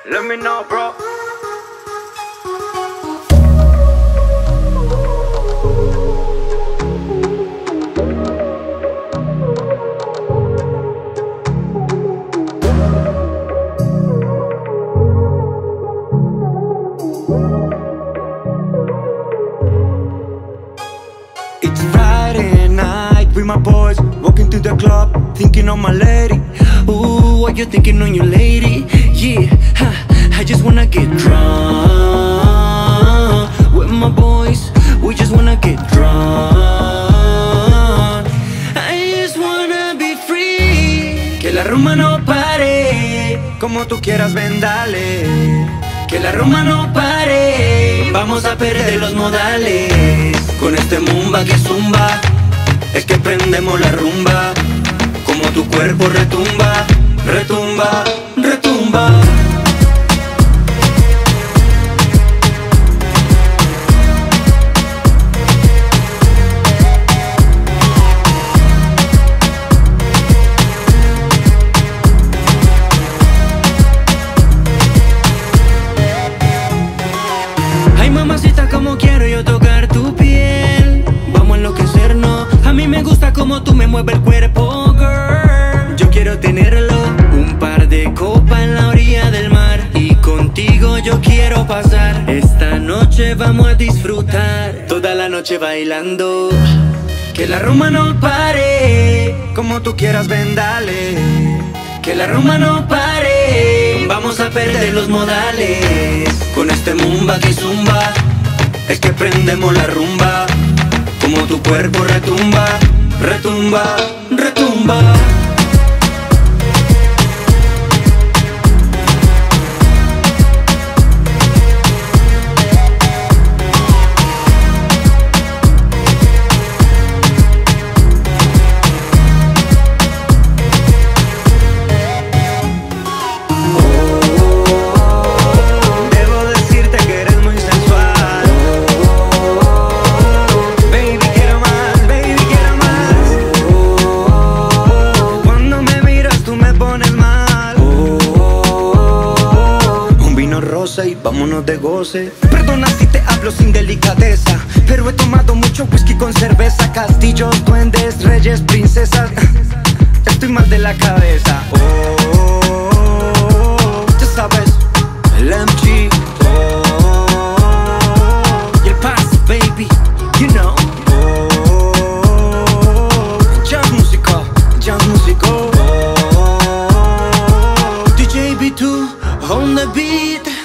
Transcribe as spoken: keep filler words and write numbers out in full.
Let me know, bro. It's Friday night with my boys, walking to the club, thinking of my lady. Ooh, what you thinking on your lady? Yeah, ha, I just wanna get drunk with my boys. We just wanna get drunk. I just wanna be free. Que la rumba no pare. Como tú quieras, ven, dale. Que la rumba no pare. Vamos a perder los modales. Con este mumba que zumba, es que prendemos la rumba. Como tu cuerpo retumba, retumba, retumba. Ay, mamacita, como quiero yo tocar tu piel. Vamos a enloquecernos. A mí me gusta como tú me mueves el cuerpo, girl. Yo quiero tenerlo. Un par de copas en la orilla del mar. Y contigo yo quiero pasar. Esta noche vamos a disfrutar. Toda la noche bailando. Que la rumba no pare. Como tú quieras, ven, dale. Que la rumba no pare. Vamos a perder los modales. Con este mumba que zumba, es que prendemos la rumba. Como tu cuerpo retumba, retumba, retumba. Y vámonos de goce. Perdona si te hablo sin delicadeza, pero he tomado mucho whisky con cerveza. Castillos, duendes, reyes, princesas. Estoy mal de la cabeza. Oh, oh, oh, ya sabes, el M G. Oh, oh, oh, y el pass, baby, you know. Oh, oh, oh, jazz músico, jazz músico. Oh, oh, oh, D J B two on the beat.